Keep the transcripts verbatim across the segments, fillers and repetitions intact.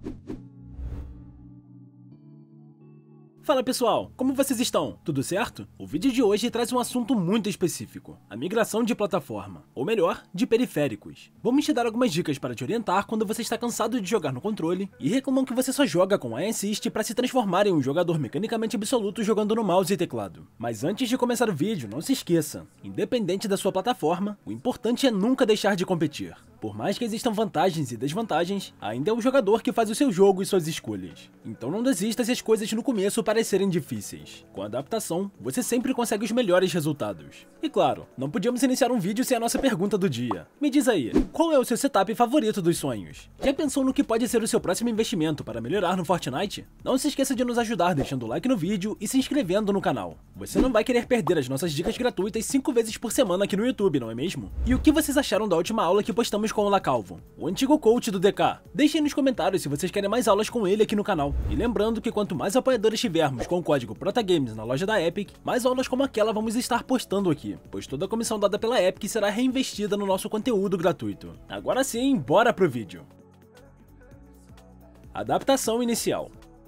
Fala pessoal, como vocês estão? Tudo certo? O vídeo de hoje traz um assunto muito específico, a migração de plataforma, ou melhor, de periféricos. Vamos te dar algumas dicas para te orientar quando você está cansado de jogar no controle e reclamam que você só joga com a assist para se transformar em um jogador mecanicamente absoluto jogando no mouse e teclado. Mas antes de começar o vídeo, não se esqueça, independente da sua plataforma, o importante é nunca deixar de competir. Por mais que existam vantagens e desvantagens, ainda é o jogador que faz o seu jogo e suas escolhas. Então não desista se as coisas no começo parecerem difíceis. Com a adaptação, você sempre consegue os melhores resultados. E claro, não podíamos iniciar um vídeo sem a nossa pergunta do dia. Me diz aí, qual é o seu setup favorito dos sonhos? Já pensou no que pode ser o seu próximo investimento para melhorar no Fortnite? Não se esqueça de nos ajudar deixando o like no vídeo e se inscrevendo no canal. Você não vai querer perder as nossas dicas gratuitas cinco vezes por semana aqui no YouTube, não é mesmo? E o que vocês acharam da última aula que postamos com o Lacalvo, o antigo coach do D K? Deixem nos comentários se vocês querem mais aulas com ele aqui no canal. E lembrando que quanto mais apoiadores tivermos com o código ProtaGames na loja da Epic, mais aulas como aquela vamos estar postando aqui, pois toda a comissão dada pela Epic será reinvestida no nosso conteúdo gratuito. Agora sim, bora pro vídeo! Adaptação inicial.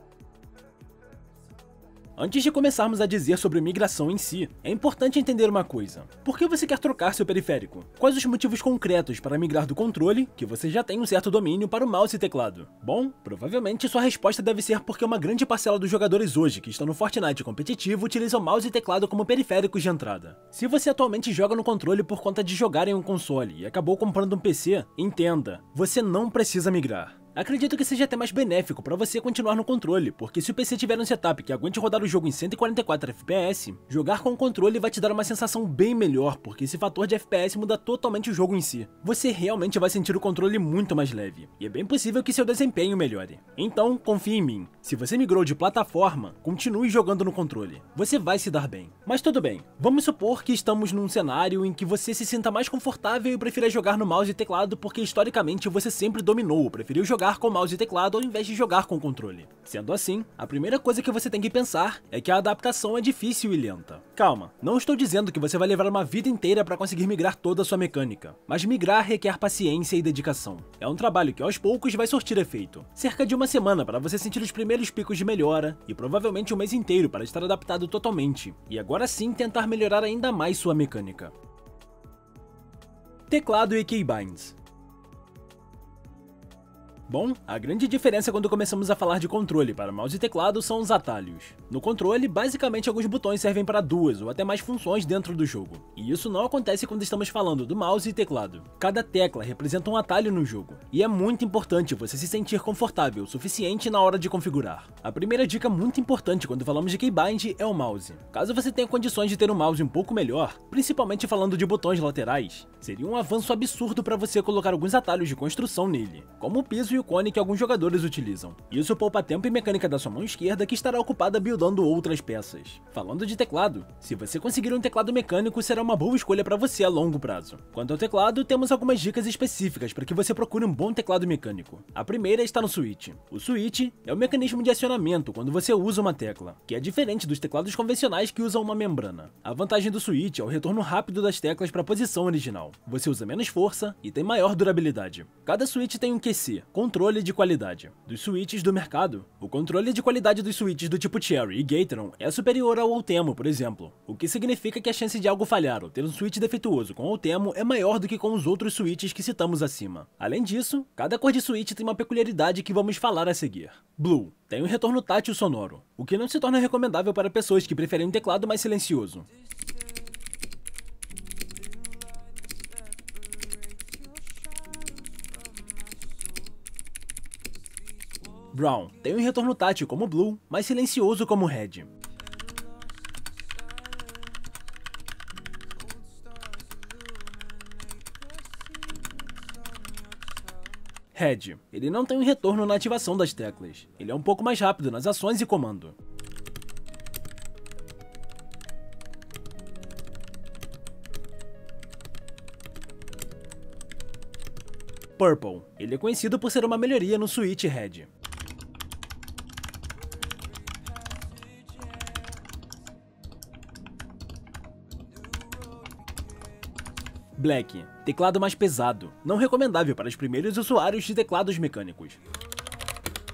Antes de começarmos a dizer sobre migração em si, é importante entender uma coisa. Por que você quer trocar seu periférico? Quais os motivos concretos para migrar do controle, que você já tem um certo domínio, para o mouse e teclado? Bom, provavelmente sua resposta deve ser porque uma grande parcela dos jogadores hoje que estão no Fortnite competitivo utilizam mouse e teclado como periféricos de entrada. Se você atualmente joga no controle por conta de jogar em um console e acabou comprando um P C, entenda, você não precisa migrar. Acredito que seja até mais benéfico para você continuar no controle, porque se o P C tiver um setup que aguente rodar o jogo em cento e quarenta e quatro F P S, jogar com o controle vai te dar uma sensação bem melhor, porque esse fator de F P S muda totalmente o jogo em si. Você realmente vai sentir o controle muito mais leve, e é bem possível que seu desempenho melhore. Então, confie em mim, se você migrou de plataforma, continue jogando no controle, você vai se dar bem. Mas tudo bem, vamos supor que estamos num cenário em que você se sinta mais confortável e prefira jogar no mouse e teclado porque historicamente você sempre dominou, preferiu jogar com mouse e teclado ao invés de jogar com controle. Sendo assim, a primeira coisa que você tem que pensar é que a adaptação é difícil e lenta. Calma, não estou dizendo que você vai levar uma vida inteira para conseguir migrar toda a sua mecânica, mas migrar requer paciência e dedicação. É um trabalho que aos poucos vai surtir efeito. Cerca de uma semana para você sentir os primeiros picos de melhora e provavelmente um mês inteiro para estar adaptado totalmente, e agora sim tentar melhorar ainda mais sua mecânica. Teclado e keybinds. Bom, a grande diferença quando começamos a falar de controle para mouse e teclado são os atalhos. No controle, basicamente alguns botões servem para duas ou até mais funções dentro do jogo, e isso não acontece quando estamos falando do mouse e teclado. Cada tecla representa um atalho no jogo, e é muito importante você se sentir confortável o suficiente na hora de configurar. A primeira dica muito importante quando falamos de keybind é o mouse. Caso você tenha condições de ter um mouse um pouco melhor, principalmente falando de botões laterais, seria um avanço absurdo para você colocar alguns atalhos de construção nele, como o piso e o cone que alguns jogadores utilizam. Isso poupa tempo e mecânica da sua mão esquerda que estará ocupada buildando outras peças. Falando de teclado, se você conseguir um teclado mecânico será uma boa escolha para você a longo prazo. Quanto ao teclado, temos algumas dicas específicas para que você procure um bom teclado mecânico. A primeira está no switch. O switch é o mecanismo de acionamento quando você usa uma tecla, que é diferente dos teclados convencionais que usam uma membrana. A vantagem do switch é o retorno rápido das teclas para a posição original. Você usa menos força e tem maior durabilidade. Cada switch tem um Q C, controle de qualidade. Dos switches do mercado, o controle de qualidade dos switches do tipo Cherry e Gateron é superior ao Ultimo, por exemplo, o que significa que a chance de algo falhar ou ter um switch defeituoso com o Ultimo é maior do que com os outros switches que citamos acima. Além disso, cada cor de switch tem uma peculiaridade que vamos falar a seguir. Blue tem um retorno tátil sonoro, o que não se torna recomendável para pessoas que preferem um teclado mais silencioso. Brown tem um retorno tátil como Blue, mas silencioso como Red. Red, ele não tem um retorno na ativação das teclas, ele é um pouco mais rápido nas ações e comando. Purple, ele é conhecido por ser uma melhoria no switch Red. Black, teclado mais pesado, não recomendável para os primeiros usuários de teclados mecânicos.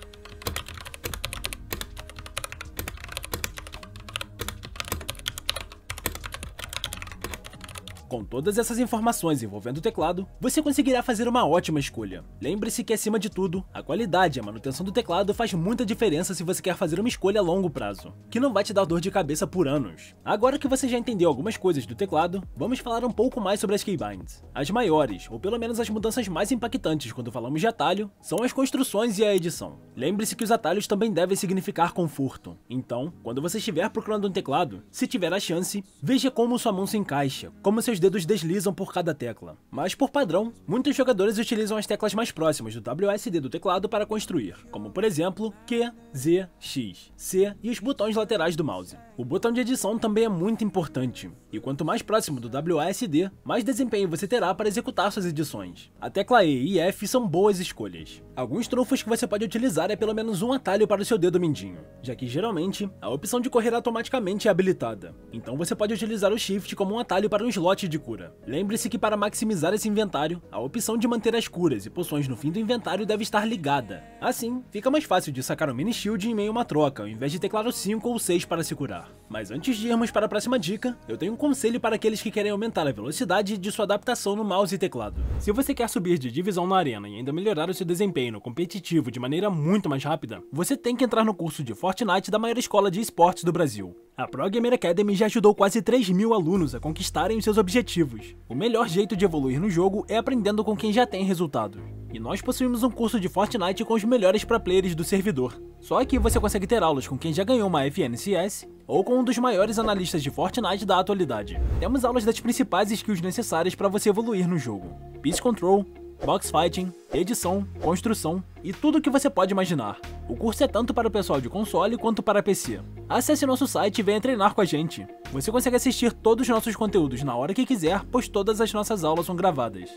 Com todas essas informações envolvendo o teclado, você conseguirá fazer uma ótima escolha. Lembre-se que, acima de tudo, a qualidade e a manutenção do teclado faz muita diferença se você quer fazer uma escolha a longo prazo, que não vai te dar dor de cabeça por anos. Agora que você já entendeu algumas coisas do teclado, vamos falar um pouco mais sobre as keybinds. As maiores, ou pelo menos as mudanças mais impactantes quando falamos de atalho, são as construções e a edição. Lembre-se que os atalhos também devem significar conforto. Então, quando você estiver procurando um teclado, se tiver a chance, veja como sua mão se encaixa, como seus dedos deslizam por cada tecla. Mas por padrão, muitos jogadores utilizam as teclas mais próximas do W A S D do teclado para construir, como por exemplo Q, Z, X, C e os botões laterais do mouse. O botão de edição também é muito importante, e quanto mais próximo do W A S D, mais desempenho você terá para executar suas edições. A tecla E e F são boas escolhas. Alguns trunfos que você pode utilizar é pelo menos um atalho para o seu dedo mindinho, já que geralmente a opção de correr automaticamente é habilitada, então você pode utilizar o Shift como um atalho para um slot de cura. Lembre-se que para maximizar esse inventário, a opção de manter as curas e poções no fim do inventário deve estar ligada. Assim, fica mais fácil de sacar um mini shield em meio a uma troca, ao invés de teclar o cinco ou seis para se curar. Mas antes de irmos para a próxima dica, eu tenho um conselho para aqueles que querem aumentar a velocidade de sua adaptação no mouse e teclado. Se você quer subir de divisão na arena e ainda melhorar o seu desempenho no competitivo de maneira muito mais rápida, você tem que entrar no curso de Fortnite da maior escola de esportes do Brasil. A Pro Gamer Academy já ajudou quase três mil alunos a conquistarem os seus objetivos. O melhor jeito de evoluir no jogo é aprendendo com quem já tem resultados. E nós possuímos um curso de Fortnite com os melhores pro players do servidor. Só aqui você consegue ter aulas com quem já ganhou uma F N C S ou com um dos maiores analistas de Fortnite da atualidade. Temos aulas das principais skills necessárias para você evoluir no jogo: Piece Control, Box Fighting, edição, construção e tudo o que você pode imaginar. O curso é tanto para o pessoal de console quanto para P C. Acesse nosso site e venha treinar com a gente. Você consegue assistir todos os nossos conteúdos na hora que quiser, pois todas as nossas aulas são gravadas.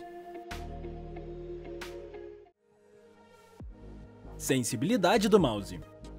Sensibilidade do mouse.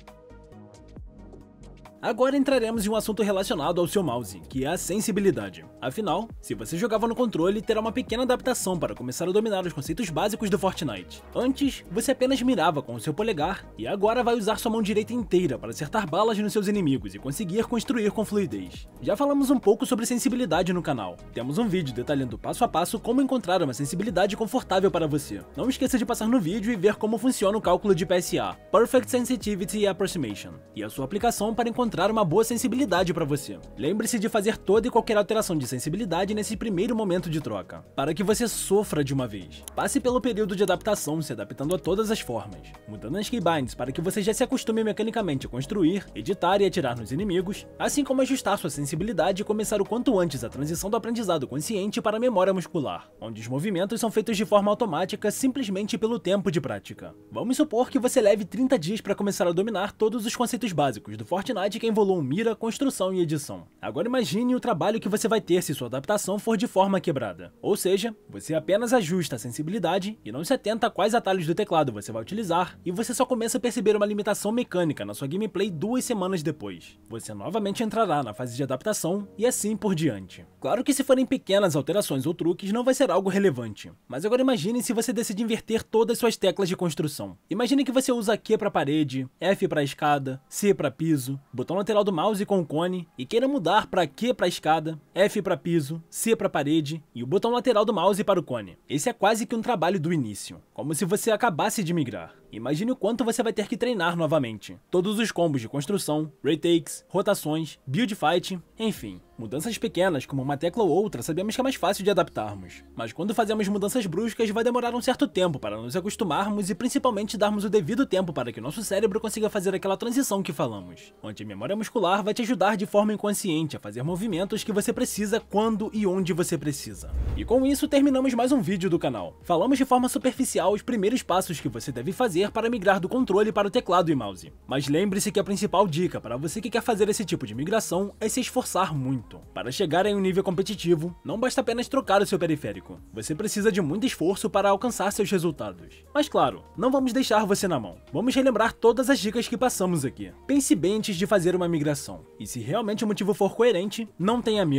Agora entraremos em um assunto relacionado ao seu mouse, que é a sensibilidade. Afinal, se você jogava no controle, terá uma pequena adaptação para começar a dominar os conceitos básicos do Fortnite. Antes, você apenas mirava com o seu polegar, e agora vai usar sua mão direita inteira para acertar balas nos seus inimigos e conseguir construir com fluidez. Já falamos um pouco sobre sensibilidade no canal. Temos um vídeo detalhando passo a passo como encontrar uma sensibilidade confortável para você. Não esqueça de passar no vídeo e ver como funciona o cálculo de P S A, Perfect Sensitivity Approximation, e a sua aplicação para encontrar uma boa sensibilidade para você. Lembre-se de fazer toda e qualquer alteração de sensibilidade nesse primeiro momento de troca, para que você sofra de uma vez. Passe pelo período de adaptação, se adaptando a todas as formas, mudando as keybinds para que você já se acostume mecanicamente a construir, editar e atirar nos inimigos, assim como ajustar sua sensibilidade e começar o quanto antes a transição do aprendizado consciente para a memória muscular, onde os movimentos são feitos de forma automática simplesmente pelo tempo de prática. Vamos supor que você leve trinta dias para começar a dominar todos os conceitos básicos do Fortnite que envolvam mira, construção e edição. Agora imagine o trabalho que você vai ter se sua adaptação for de forma quebrada. Ou seja, você apenas ajusta a sensibilidade e não se atenta a quais atalhos do teclado você vai utilizar, e você só começa a perceber uma limitação mecânica na sua gameplay duas semanas depois. Você novamente entrará na fase de adaptação e assim por diante. Claro que se forem pequenas alterações ou truques não vai ser algo relevante, mas agora imagine se você decide inverter todas suas teclas de construção. Imagine que você usa Q para parede, F para escada, C para piso, botão lateral do mouse com o cone, e queira mudar para Q para escada, F para piso, C para parede e o botão lateral do mouse para o cone. Esse é quase que um trabalho do início, como se você acabasse de migrar. Imagine o quanto você vai ter que treinar novamente. Todos os combos de construção, retakes, rotações, build fight, enfim. Mudanças pequenas, como uma tecla ou outra, sabemos que é mais fácil de adaptarmos. Mas quando fazemos mudanças bruscas, vai demorar um certo tempo para nos acostumarmos e principalmente darmos o devido tempo para que o nosso cérebro consiga fazer aquela transição que falamos. Onde a memória muscular vai te ajudar de forma inconsciente a fazer movimentos que você precisa quando e onde você precisa. E com isso terminamos mais um vídeo do canal. Falamos de forma superficial os primeiros passos que você deve fazer para migrar do controle para o teclado e mouse. Mas lembre-se que a principal dica para você que quer fazer esse tipo de migração é se esforçar muito. Para chegar em um nível competitivo, não basta apenas trocar o seu periférico. Você precisa de muito esforço para alcançar seus resultados. Mas claro, não vamos deixar você na mão. Vamos relembrar todas as dicas que passamos aqui. Pense bem antes de fazer uma migração. E se realmente o motivo for coerente, não tenha medo.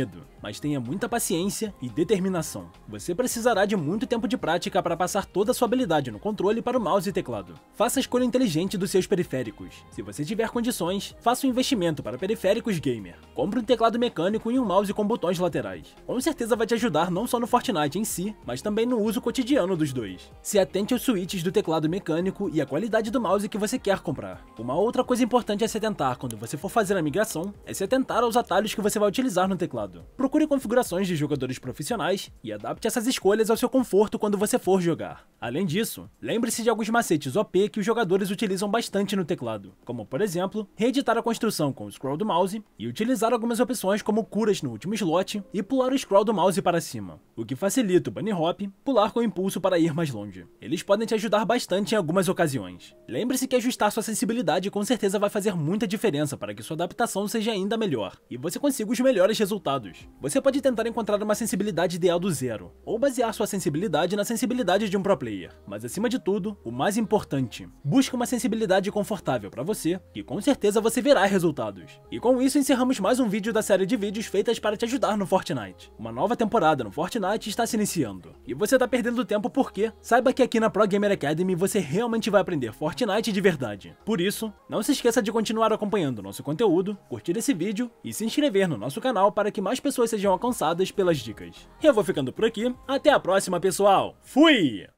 mas tenha muita paciência e determinação. Você precisará de muito tempo de prática para passar toda a sua habilidade no controle para o mouse e teclado. Faça a escolha inteligente dos seus periféricos. Se você tiver condições, faça um investimento para periféricos gamer. Compre um teclado mecânico e um mouse com botões laterais. Com certeza vai te ajudar não só no Fortnite em si, mas também no uso cotidiano dos dois. Se atente aos switches do teclado mecânico e à qualidade do mouse que você quer comprar. Uma outra coisa importante a se atentar quando você for fazer a migração é se atentar aos atalhos que você vai utilizar no teclado. Procure configurações de jogadores profissionais e adapte essas escolhas ao seu conforto quando você for jogar. Além disso, lembre-se de alguns macetes O P que os jogadores utilizam bastante no teclado, como por exemplo, reeditar a construção com o scroll do mouse e utilizar algumas opções como curas no último slot e pular o scroll do mouse para cima, o que facilita o bunny hop, pular com o impulso para ir mais longe. Eles podem te ajudar bastante em algumas ocasiões. Lembre-se que ajustar sua sensibilidade com certeza vai fazer muita diferença para que sua adaptação seja ainda melhor e você consiga os melhores resultados. Você pode tentar encontrar uma sensibilidade ideal do zero, ou basear sua sensibilidade na sensibilidade de um pro player, mas acima de tudo, o mais importante, busque uma sensibilidade confortável para você, que com certeza você verá resultados. E com isso encerramos mais um vídeo da série de vídeos feitas para te ajudar no Fortnite. Uma nova temporada no Fortnite está se iniciando, e você tá perdendo tempo porque saiba que aqui na Pro Gamer Academy você realmente vai aprender Fortnite de verdade. Por isso, não se esqueça de continuar acompanhando nosso conteúdo, curtir esse vídeo e se inscrever no nosso canal para que mais pessoas sejam alcançadas pelas dicas. Eu vou ficando por aqui, até a próxima pessoal, fui!